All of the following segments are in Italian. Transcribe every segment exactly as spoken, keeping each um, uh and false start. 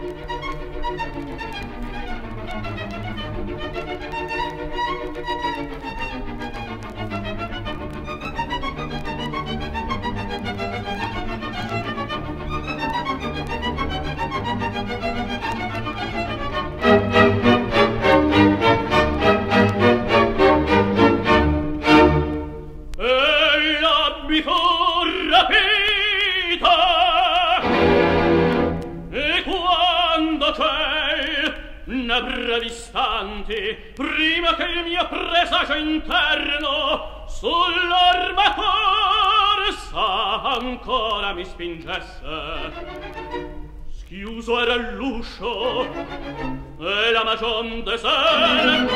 Prima che il mio presagio interno sull'orma corsa ancora mi spingesse, schiuso era l'uscio e la magion deserta.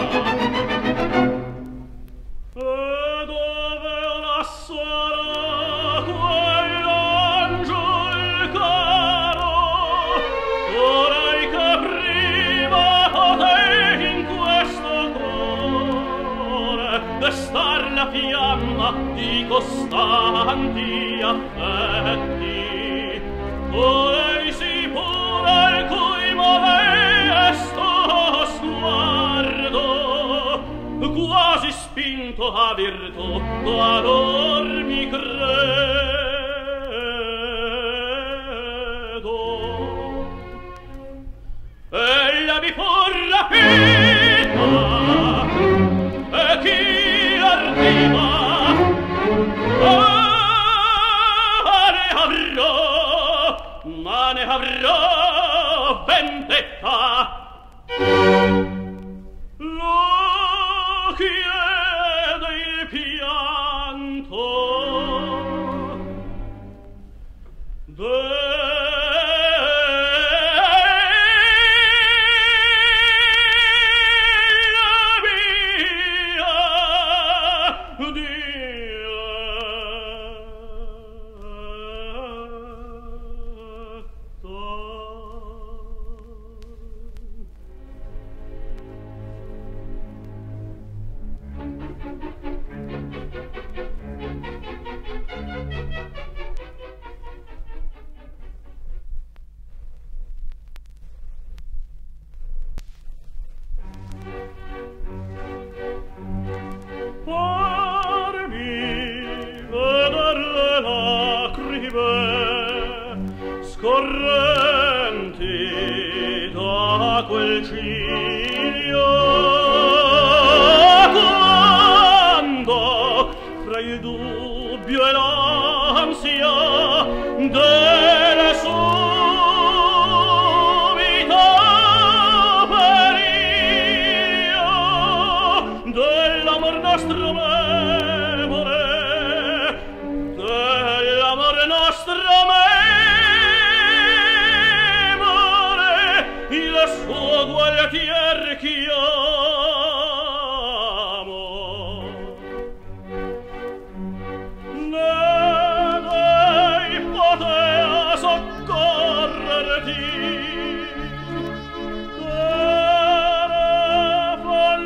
E dove lascerà quell'angel caro, vorrei che prima potei in questo cuore destar la fiamma di costanti affetti. Vorrei sì pure al cui modesto sguardo, quasi spinto a virtù, valor mi credo. Ella mi fu rapita, e chi l'ardiva ma ne avrò, ma ne avrò vendetta. Lo chiede il pianto della mia scorrenti da quel ciglio, quando fra il dubbio e l'ansia della subita periglio dell'amor nostro memore, dell'amor nostro memore, il suo gualtier chiamo. Ne dei potea soccorrerti, cara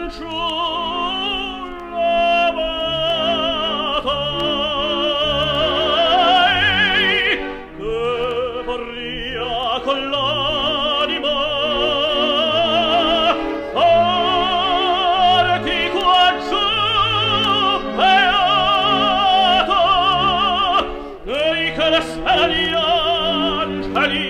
fanciulla amata, che vorria con l'anima agli angeli